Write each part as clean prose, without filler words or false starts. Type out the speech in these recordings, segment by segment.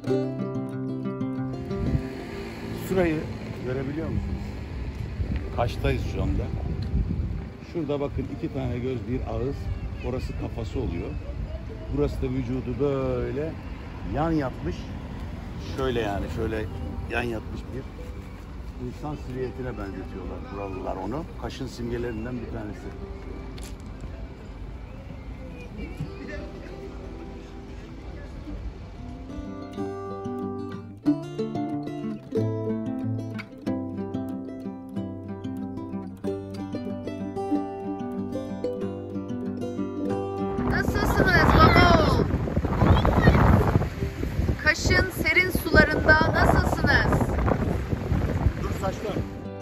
Şurayı görebiliyor musunuz? Kaş'tayız şu anda. Şurada bakın 2 tane göz, bir ağız. Orası kafası oluyor. Burası da vücudu böyle yan yatmış. Şöyle yani şöyle yan yatmış bir insan silüetine benzetiyorlar buralılar onu. Kaş'ın simgelerinden bir tanesi. Nasılsınız baba? Kaş'ın serin sularında nasılsınız? Dur saçlar.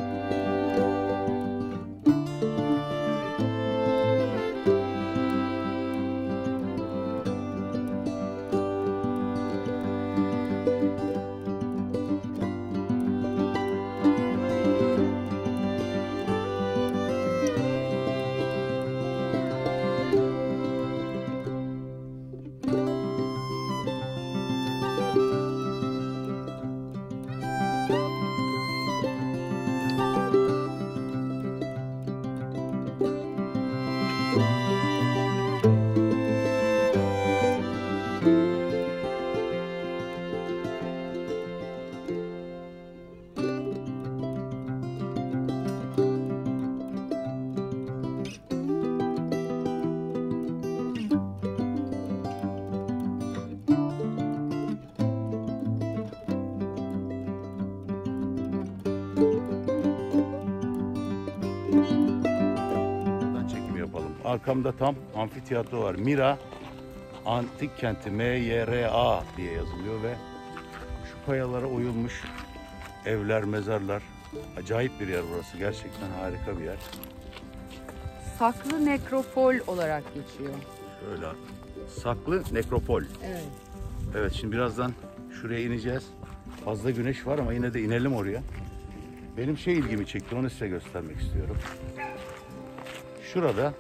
Arkamda tam amfiteyatro var. Mira Antik Kenti, M-Y-R-A diye yazılıyor ve şu kayalara oyulmuş evler, mezarlar. Acayip bir yer burası. Gerçekten harika bir yer. Saklı nekropol olarak geçiyor. Şöyle. Saklı nekropol. Evet. Evet, şimdi birazdan şuraya ineceğiz. Fazla güneş var ama yine de inelim oraya. Benim ilgimi çekti. Onu size göstermek istiyorum. Şurada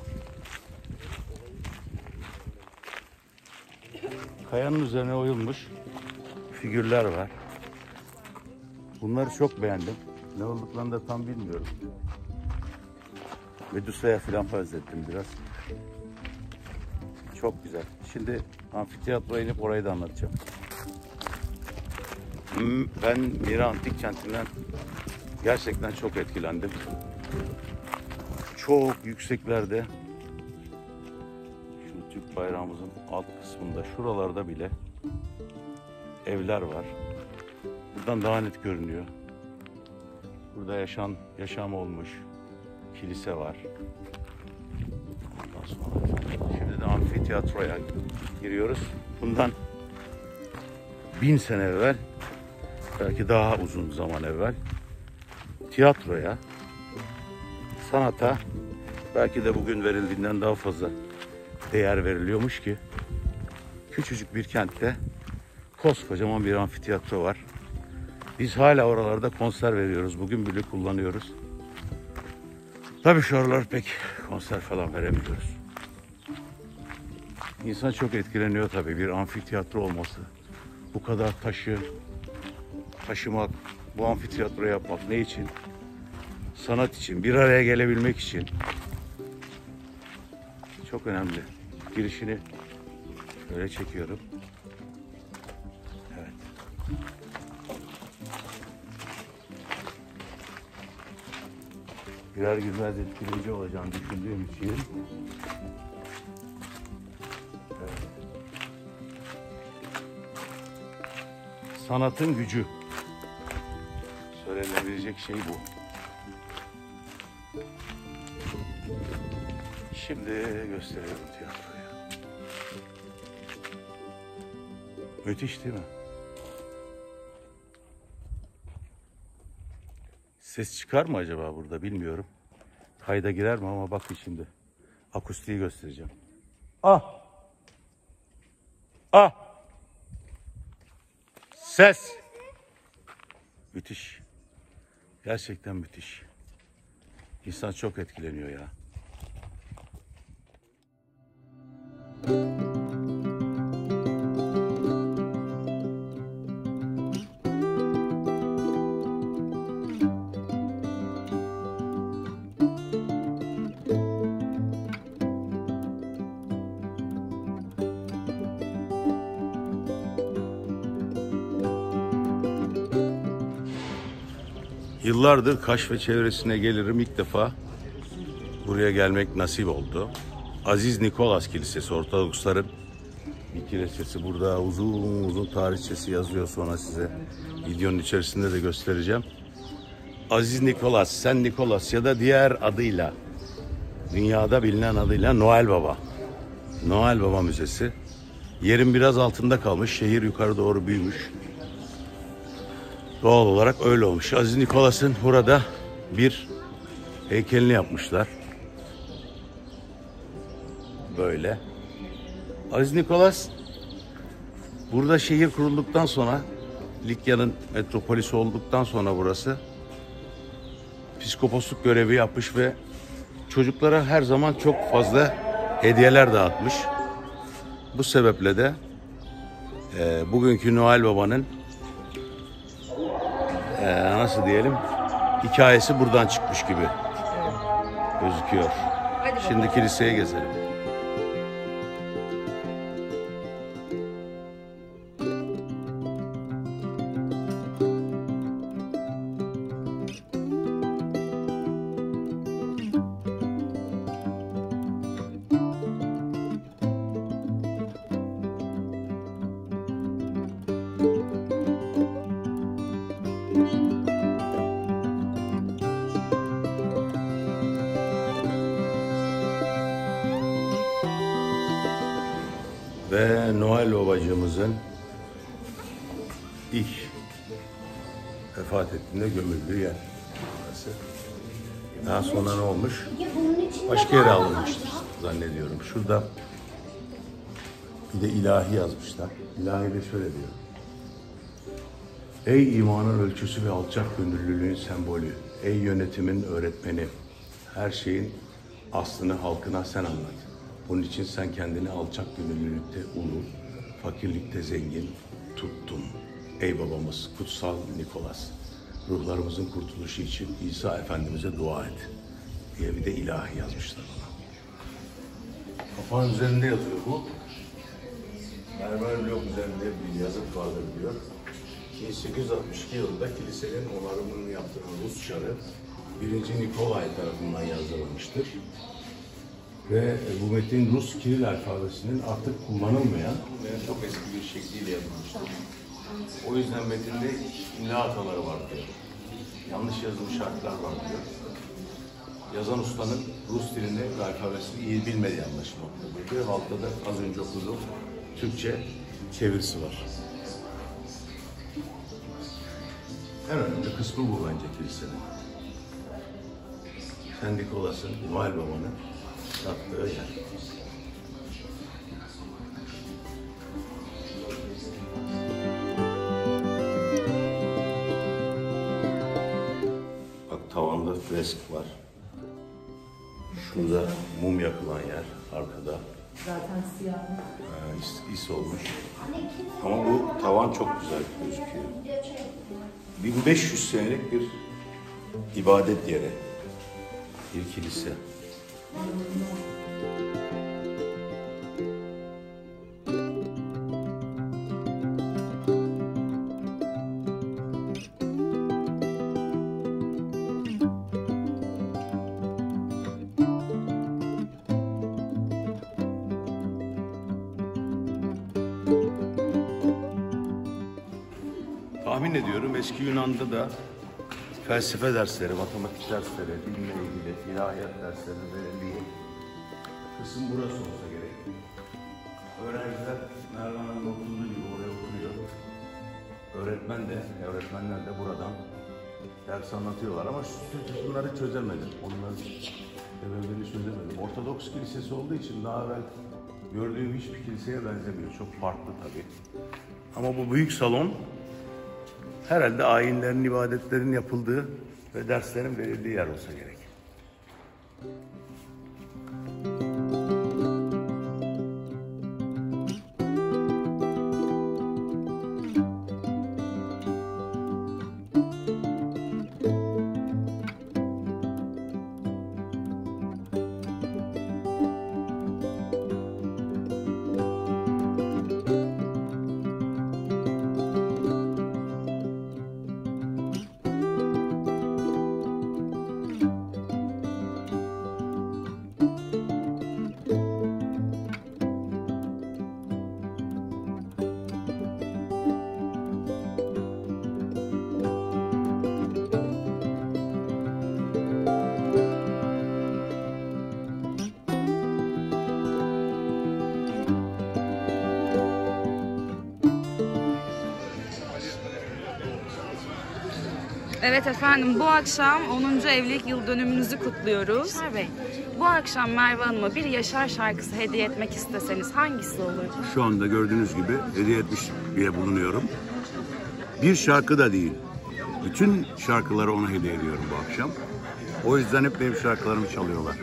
kayanın üzerine oyulmuş figürler var. Bunları çok beğendim. Ne olduklarını da tam bilmiyorum. Medusa'ya falan benzettim biraz. Çok güzel. Şimdi amfiteyatroya inip orayı da anlatacağım. Ben Mira Antik Kenti'nden gerçekten çok etkilendim. Çok yükseklerde, şu Türk bayrağımızın alt kısmında, şuralarda bile evler var. Buradan daha net görünüyor. Burada yaşam olmuş kilise var. Ondan sonra şimdi de amfiteyatroya giriyoruz. Bundan 1000 sene evvel, belki daha uzun zaman evvel tiyatroya, sanata belki de bugün verildiğinden daha fazla değer veriliyormuş ki küçücük bir kentte koskocaman bir amfiteyatro var. Biz hala oralarda konser veriyoruz. Bugün bile kullanıyoruz. Tabii şu aralar pek konser falan veremiyoruz. İnsan çok etkileniyor tabii bir amfiteyatro olması. Bu kadar taşı taşımak, bu amfiteyatro yapmak ne için? Sanat için, bir araya gelebilmek için. Çok önemli. Girişini böyle çekiyorum. Evet. Birer güzel etkileyici olacağını düşündüğüm için. Evet. Sanatın gücü. Söylenebilecek şey bu. Şimdi gösteriyorum tiyatroyu. Müthiş değil mi? Ses çıkar mı acaba burada bilmiyorum. Kayda girer mi ama bakın şimdi. Akustiği göstereceğim. Ah! Ah! Ses! Müthiş. Gerçekten müthiş. İnsan çok etkileniyor ya. Yıllardır Kaş ve çevresine gelirim. İlk defa buraya gelmek nasip oldu. Aziz Nikolas Kilisesi, Ortodoksların bir kilisesi. Burada uzun uzun tarihçesi yazıyor, sonra size videonun içerisinde de göstereceğim. Aziz Nikolas, Sen Nikolas ya da diğer adıyla, dünyada bilinen adıyla Noel Baba. Noel Baba Müzesi. Yerin biraz altında kalmış, şehir yukarı doğru büyümüş. Doğal olarak öyle olmuş. Aziz Nikolas'ın burada bir heykelini yapmışlar. Böyle. Aziz Nikolas burada şehir kurulduktan sonra, Likya'nın metropolisi olduktan sonra burası piskoposluk görevi yapmış ve çocuklara her zaman çok fazla hediyeler dağıtmış. Bu sebeple de bugünkü Noel Baba'nın nasıl diyelim, hikayesi buradan çıkmış gibi gözüküyor. Şimdi kiliseye gezelim. Ve Noel Babacığımızın ilk vefat ettiğinde gömüldüğü yer burası. Daha sonra ne olmuş? Başka yere alınmıştır zannediyorum. Şurada bir de ilahi yazmışlar. İlahi de şöyle diyor: Ey imanın ölçüsü ve alçak gönüllülüğün sembolü, ey yönetimin öğretmeni, her şeyin aslını halkına sen anlat. Bunun için sen kendini alçak gönüllülükte ulu, fakirlikte zengin tuttun. Ey babamız, kutsal Nikolas, ruhlarımızın kurtuluşu için İsa Efendimiz'e dua et diye bir de ilahi yazmışlar ona. Kapağın üzerinde yazıyor bu. Mermer blok üzerinde bir yazı vardır diyor. 1862 yılında kilisenin onarımını yaptıran Rus çarı 1. Nikolay tarafından yazdırılmıştır. Ve bu metin Rus Kiril alfabesinin artık kullanılmayan ve çok eski bir şekliyle yazılmıştır. O yüzden metinde imla hataları var diyor. Yanlış yazılmış harfler var diyor. Yazan ustanın Rus dilinde alfabesini iyi bilmediği anlaşılmaktadır. Altta da az önce okuduğum Türkçe çevirisi var. En önemli kısmı bu bence kilisenin. Sen Nikolas'ın, Noel Baba'nın yaptığı yer. Bak, tavanda fresk var. Şurada mum yakılan yer arkada. Zaten siyah. İs olmuş. Ama bu tavan çok güzel gözüküyor. 1500 senelik bir ibadet yeri. Bir kilise. Tahmin ediyorum eski Yunan'da da felsefe dersleri, matematik dersleri, dinle ilgili ilahiyat dersleri verildiği kısım burası olsa gerek. Öğrenciler Mervan'ın oturduğu gibi oraya oturuyor. Öğretmenler de buradan ders anlatıyorlar ama bunları çözemedim. Onların sebebini çözemedim. Ortodoks kilisesi olduğu için daha evvel gördüğüm hiçbir kiliseye benzemiyor. Çok farklı tabii. Ama bu büyük salon herhalde ayinlerin, ibadetlerin yapıldığı ve derslerin verildiği yer olsa gerek. Evet efendim, bu akşam 10. evlilik yıl dönümünüzü kutluyoruz. Yaşar Bey, bu akşam Merve Hanım'a bir Yaşar şarkısı hediye etmek isteseniz hangisi olur? Şu anda gördüğünüz gibi hediye etmiş diye bulunuyorum. Bir şarkı da değil. Bütün şarkıları ona hediye ediyorum bu akşam. O yüzden hep benim şarkılarımı çalıyorlar.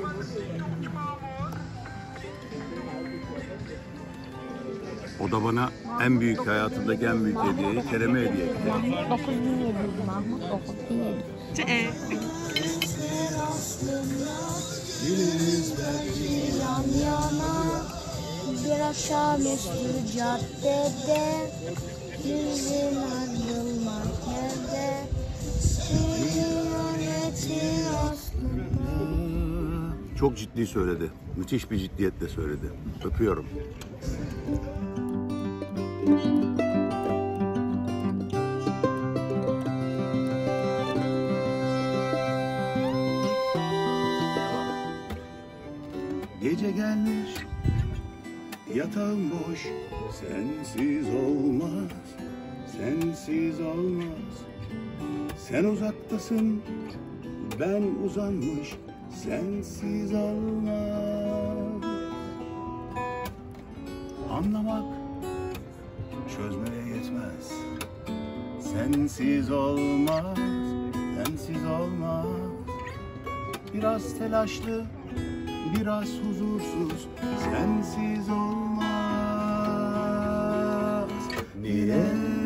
O da bana en büyük, hayatımdaki en büyük hediyeyi Kerem'e hediye etti. Mahmut 9700, Mahmut 9700. Yan yana bir akşamüstü caddede, yüzün ayrılmak yerde, yönetin aslında. Çok ciddi söyledi. Müthiş bir ciddiyetle söyledi. Öpüyorum. Gece gelmiş, yatağım boş, sensiz olmaz, sensiz olmaz. Sen uzaktasın, ben uzanmış, sensiz olmaz. Anlamak çözmeye yetmez, sensiz olmaz, sensiz olmaz. Biraz telaşlı, biraz huzursuz, sensiz olmaz. Niye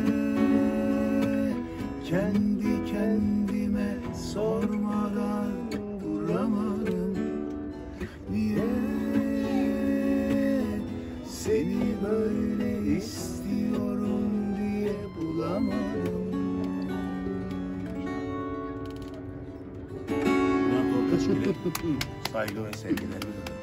kendi kendime sormadan duramadım? Niye seni böyle istiyorum diye bulamadım? Saygı ve sevgilerimi